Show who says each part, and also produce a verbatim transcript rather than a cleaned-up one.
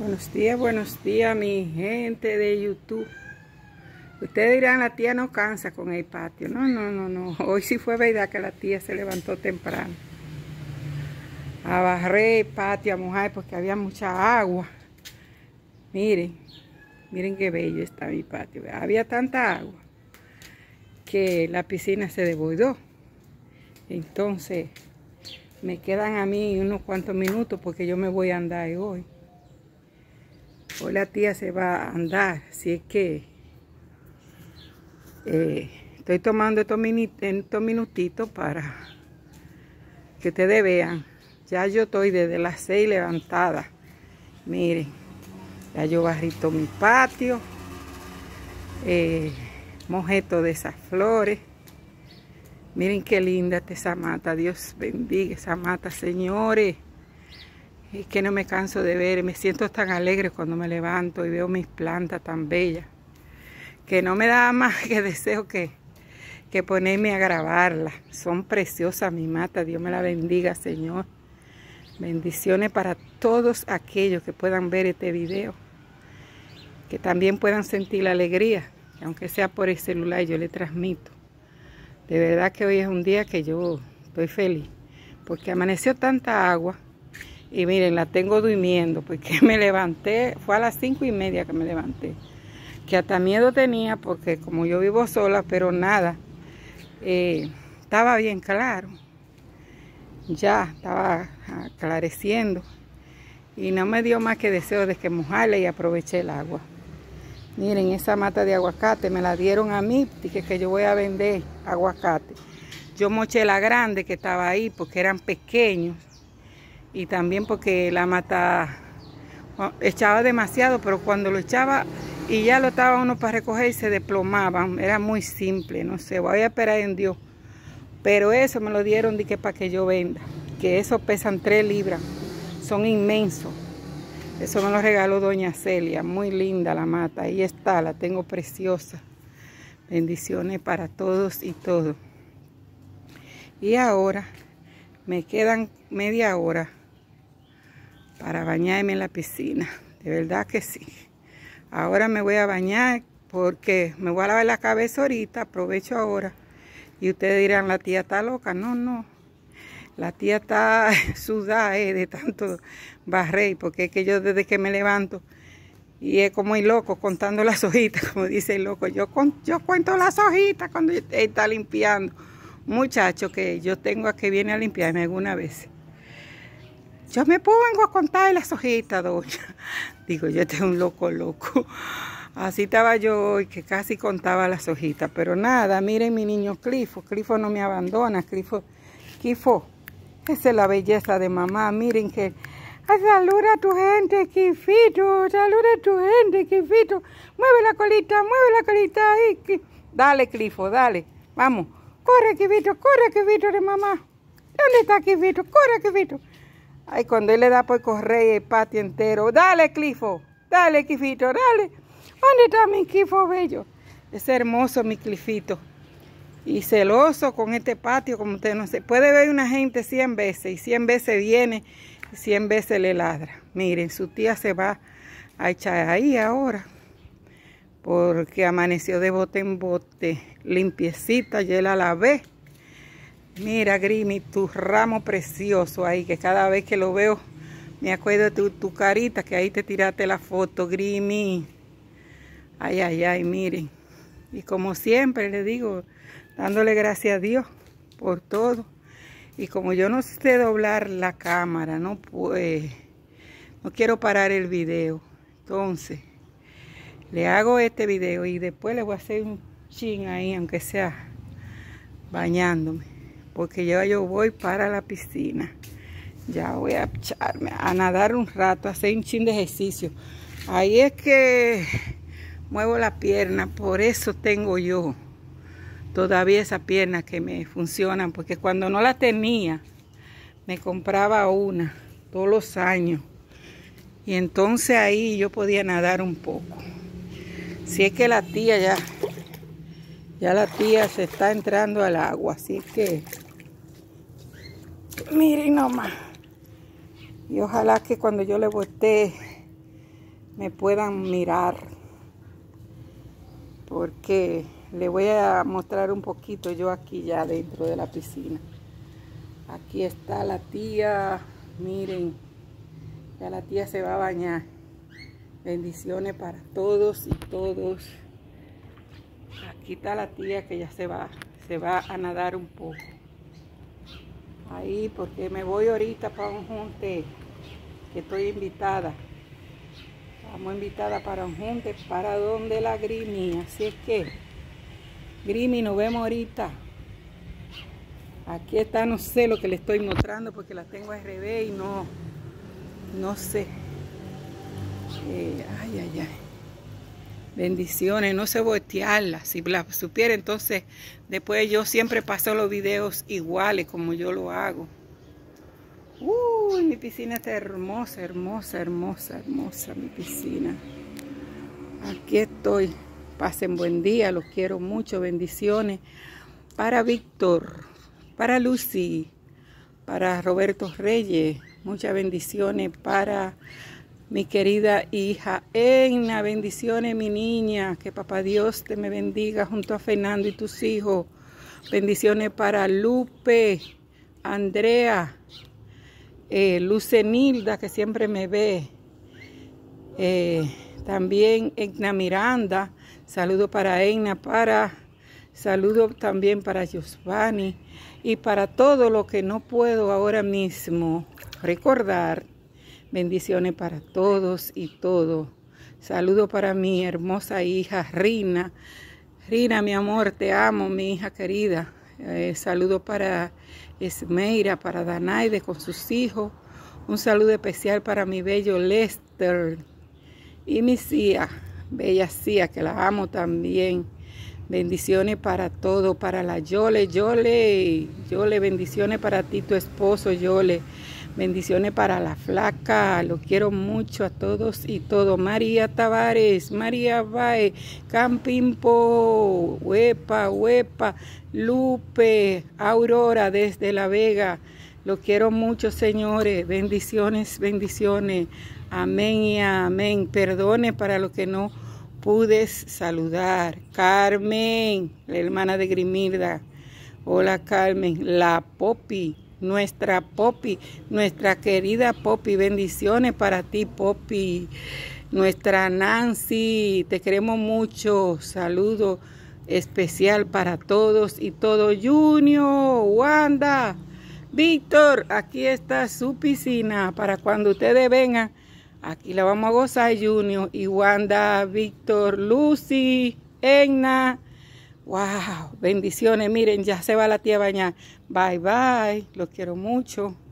Speaker 1: Buenos días, buenos días, mi gente de YouTube. Ustedes dirán, la tía no cansa con el patio. No, no, no, no. Hoy sí fue verdad que la tía se levantó temprano a barrer el patio, a mojar, porque había mucha agua. Miren, miren qué bello está mi patio. Había tanta agua que la piscina se desbordó. Entonces, me quedan a mí unos cuantos minutos porque yo me voy a andar hoy. Hoy la tía se va a andar, así es que eh, estoy tomando estos, estos minutitos para que ustedes vean. Ya yo estoy desde las seis levantada. Miren, ya yo barrito mi patio, eh, mojé todas esas flores. Miren qué linda está esa mata. Dios bendiga esa mata, señores. Es que no me canso de ver, me siento tan alegre cuando me levanto y veo mis plantas tan bellas, que no me da más que deseo que, que ponerme a grabarlas. Son preciosas mis matas, Dios me la bendiga, Señor. Bendiciones para todos aquellos que puedan ver este video, que también puedan sentir la alegría, que aunque sea por el celular yo le transmito. De verdad que hoy es un día que yo estoy feliz, porque amaneció tanta agua. Y miren, la tengo durmiendo porque me levanté, fue a las cinco y media que me levanté. Que hasta miedo tenía porque como yo vivo sola, pero nada, eh, estaba bien claro. Ya estaba aclareciendo. Y no me dio más que deseo de que mojarle y aproveché el agua. Miren, esa mata de aguacate me la dieron a mí, dije que yo voy a vender aguacate. Yo moché la grande que estaba ahí porque eran pequeños. Y también porque la mata echaba demasiado, pero cuando lo echaba y ya lo estaba uno para recoger y se desplomaban. Era muy simple, no sé, voy a esperar en Dios. Pero eso me lo dieron de que para que yo venda, que eso pesan tres libras, son inmensos. Eso me lo regaló doña Celia, muy linda la mata, ahí está, la tengo preciosa. Bendiciones para todos y todos. Y ahora me quedan media hora para bañarme en la piscina, de verdad que sí. Ahora me voy a bañar porque me voy a lavar la cabeza ahorita, aprovecho ahora. Y ustedes dirán, la tía está loca. No, no, la tía está sudada eh, de tanto barrer, porque es que yo desde que me levanto, y es como el loco contando las hojitas, como dice el loco. Yo, con, yo cuento las hojitas cuando él está limpiando. Muchacho que yo tengo a que viene a limpiarme alguna vez. Yo me pongo a contar las hojitas, doña. Digo, yo tengo un loco loco. Así estaba yo hoy, que casi contaba las hojitas. Pero nada, miren mi niño Clifo. Clifo no me abandona. Clifo, Clifo, esa es la belleza de mamá. Miren que... Saluda a tu gente, Clifito. Saluda a tu gente, Clifito. Mueve la colita, mueve la colita ahí. Dale, Clifo, dale. Vamos. Corre, Clifito, corre, Clifito de mamá. ¿Dónde está Clifito? Corre, Clifito. Ay, cuando él le da por correr el patio entero. Dale, Clifo. Dale, Clifito, dale. ¿Dónde está mi Clifo bello? Es hermoso mi Clifito. Y celoso con este patio, como usted no se puede ver una gente cien veces. Y cien veces viene y cien veces le ladra. Miren, su tía se va a echar ahí ahora. Porque amaneció de bote en bote, limpiecita, ya la lavé. Mira, Grimy, tu ramo precioso ahí, que cada vez que lo veo me acuerdo de tu, tu carita, que ahí te tiraste la foto, Grimy. Ay, ay, ay, miren. Y como siempre le digo, dándole gracias a Dios por todo. Y como yo no sé doblar la cámara, no, pues, no quiero parar el video. Entonces... le hago este video y después le voy a hacer un chin ahí, aunque sea bañándome. Porque ya yo voy para la piscina. Ya voy a echarme a nadar un rato, a hacer un chin de ejercicio. Ahí es que muevo la pierna, por eso tengo yo todavía esa pierna que me funcionan. Porque cuando no la tenía, me compraba una todos los años. Y entonces ahí yo podía nadar un poco. Si es que la tía ya, ya la tía se está entrando al agua, así que, miren nomás. Y ojalá que cuando yo le voltee me puedan mirar, porque le voy a mostrar un poquito yo aquí ya dentro de la piscina. Aquí está la tía, miren, ya la tía se va a bañar. Bendiciones para todos y todos. Aquí está la tía que ya se va, se va a nadar un poco. Ahí, porque me voy ahorita para un junte, que estoy invitada. Estamos invitada para un junte, para donde la Grimi. Así es que, Grimi, nos vemos ahorita. Aquí está, no sé lo que le estoy mostrando, porque la tengo al revés y no, no sé. Eh, ay, ay, ay. Bendiciones, no sé voltearla. Si la supiera, entonces después yo siempre paso los videos iguales como yo lo hago. Uy, mi piscina está hermosa, hermosa, hermosa, hermosa mi piscina. Aquí estoy. Pasen buen día, los quiero mucho. Bendiciones para Víctor, para Lucy, para Roberto Reyes. Muchas bendiciones para mi querida hija Enna. Bendiciones, mi niña. Que papá Dios te me bendiga junto a Fernando y tus hijos. Bendiciones para Lupe, Andrea, eh, Lucenilda, que siempre me ve. Eh, también Egna Miranda. Saludo para Egna, para... Saludo también para Giovanni y para todo lo que no puedo ahora mismo recordar. Bendiciones para todos y todo. Saludo para mi hermosa hija Rina. Rina, mi amor, te amo, mi hija querida. Eh, saludo para Esmeira, para Danaide con sus hijos. Un saludo especial para mi bello Lester y mi Cia, bella Cia, que la amo también. Bendiciones para todo, para la Yole, Yole, Yole, bendiciones para ti, tu esposo, Yole. Bendiciones para la flaca, lo quiero mucho a todos y todo. María Tavares, María Bae, Campimpo, Huepa, Huepa, Lupe, Aurora desde La Vega. Lo quiero mucho, señores. Bendiciones, bendiciones. Amén y amén. Perdone para lo que no pude saludar. Carmen, la hermana de Grimilda. Hola, Carmen. La Popi, nuestra Popi, nuestra querida Popi. Bendiciones para ti, Popi. Nuestra Nancy, te queremos mucho. Saludo especial para todos y todo. Junior, Wanda, Víctor, aquí está su piscina para cuando ustedes vengan. Aquí la vamos a gozar, Junior y Wanda, Víctor, Lucy, Egna. Wow, bendiciones. Miren, ya se va la tía a bañar. Bye, bye. Los quiero mucho.